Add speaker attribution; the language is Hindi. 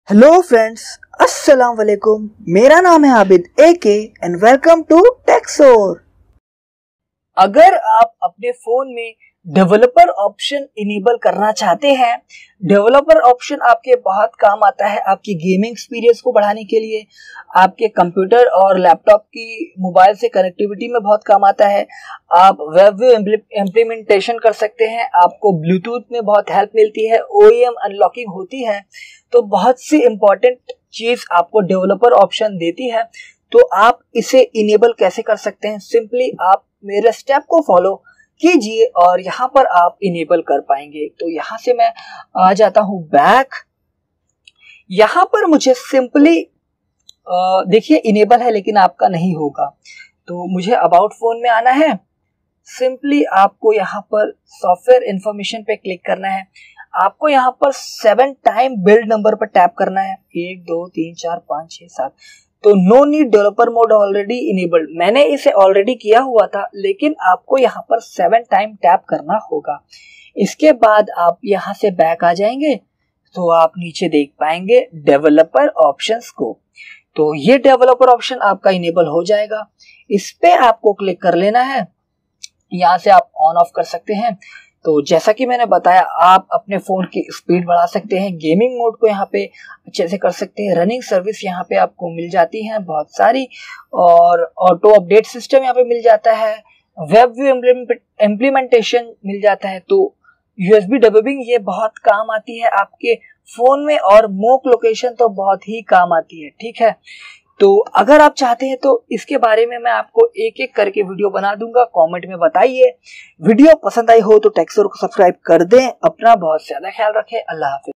Speaker 1: हेलो फ्रेंड्स, अस्सलाम वालेकुम। मेरा नाम है Abid AK and welcome to Techsor. अगर आप अपने फोन में डेवलपर ऑप्शन इनेबल करना चाहते हैं, डेवलपर ऑप्शन आपके बहुत काम आता है आपकी गेमिंग एक्सपीरियंस को बढ़ाने के लिए, आपके कंप्यूटर और लैपटॉप की मोबाइल से कनेक्टिविटी में बहुत काम आता है। आप वेब इम्प्लीमेंटेशन कर सकते हैं, आपको ब्लूटूथ में बहुत हेल्प मिलती है, OEM अनलॉकिंग होती है, तो बहुत सी इंपॉर्टेंट चीज आपको डेवलपर ऑप्शन देती है। तो आप इसे इनेबल कैसे कर सकते हैं? सिंपली आप मेरे स्टेप को फॉलो कीजिए और यहाँ पर आप इनेबल कर पाएंगे। तो यहाँ से मैं आ जाता हूँ बैक। यहाँ पर मुझे सिंपली देखिए इनेबल है लेकिन आपका नहीं होगा, तो मुझे अबाउट फोन में आना है। सिंपली आपको यहाँ पर सॉफ्टवेयर इंफॉर्मेशन पे क्लिक करना है। आपको यहाँ पर 7 टाइम बिल्ड नंबर पर टैप करना है, 1 2 3 4 5 6 7। तो no need developer mode already enabled, मैंने इसे ऑलरेडी किया हुआ था, लेकिन आपको यहाँ पर 7 टाइम टैप करना होगा। इसके बाद आप यहाँ से बैक आ जाएंगे तो आप नीचे देख पाएंगे डेवलपर ऑप्शंस को। तो ये डेवलपर ऑप्शन आपका इनेबल हो जाएगा। इस पे आपको क्लिक कर लेना है, यहाँ से आप ऑन ऑफ कर सकते हैं। तो जैसा कि मैंने बताया, आप अपने फोन की स्पीड बढ़ा सकते हैं, गेमिंग मोड को यहाँ पे अच्छे से कर सकते हैं, रनिंग सर्विस यहाँ पे आपको मिल जाती है बहुत सारी, और ऑटो अपडेट सिस्टम यहाँ पे मिल जाता है, वेब व्यू इम्प्लीमेंटेशन मिल जाता है। तो USB डबिंग ये बहुत काम आती है आपके फोन में, और मोक लोकेशन तो बहुत ही काम आती है। ठीक है, तो अगर आप चाहते हैं तो इसके बारे में मैं आपको एक एक करके वीडियो बना दूंगा, कमेंट में बताइए। वीडियो पसंद आई हो तो टेक्सोर को सब्सक्राइब कर दें। अपना बहुत ज्यादा ख्याल रखें। अल्लाह हाफिज।